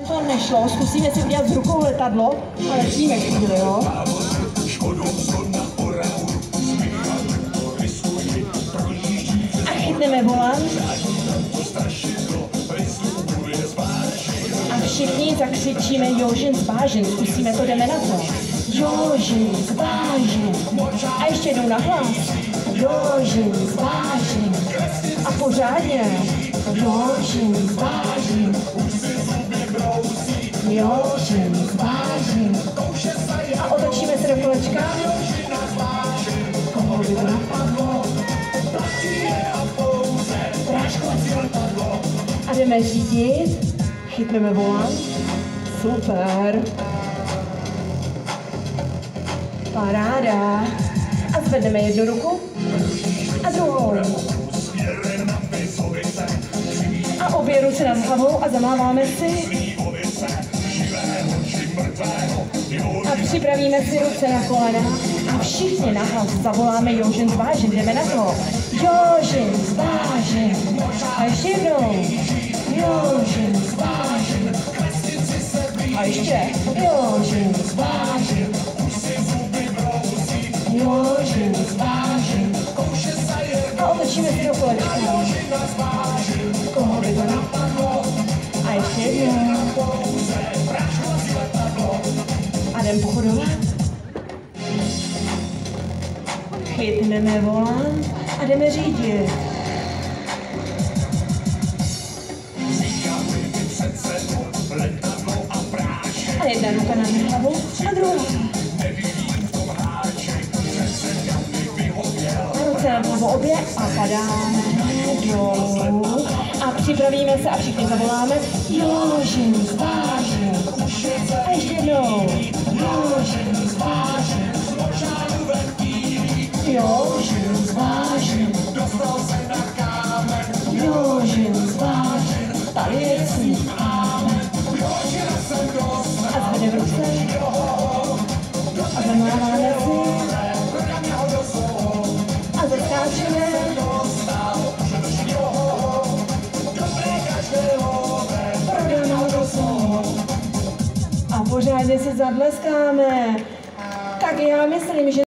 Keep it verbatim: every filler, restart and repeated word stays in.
To nešlo, zkusíme si udělat s rukou letadlo, ale letíme chvíli, jo? A chytneme volant. A všichni zakřičíme Jožin zvážen, zkusíme to, jdeme na to. Jožin zvážen. A ještě jednou nahlas. Jožin zvážen. A pořádně. Jožin zvážen. Jožin zvážen. A otočíme se do kolečka. Koho by to napadlo? A jdeme řídit. Chytneme volant. Super. Paráda. A zvedneme jednu ruku a druhou. A obě ruce nad hlavou a zamáváme si. A připravíme si ruce na kolena a všichni nahlas zavoláme Jožin zvážen. Jdeme na to. Jožin zvážen. A ještě jednou. Jožin zvážen. A ještě. Jožin zvážen. Jožin zvážen. A otočíme si do kolečka. Koho by to napadlo? A ještě jednou. A jdem pochodovat. Chytneme volant a jdeme řídit. A jedna ruka na hlavu a druhá. Ruce na hlavu obě a padáme dolů. A připravíme se a všichni zavoláme Jožin zvážen. A ještě jednou. Jožin zvážen. Jožin zvážen. Jožin zvážen. Tady je cíl. A zvedeme ruce. A zamáváme si. A zaskáčeme. A pořádně si zatleskáme. Tak já myslím, že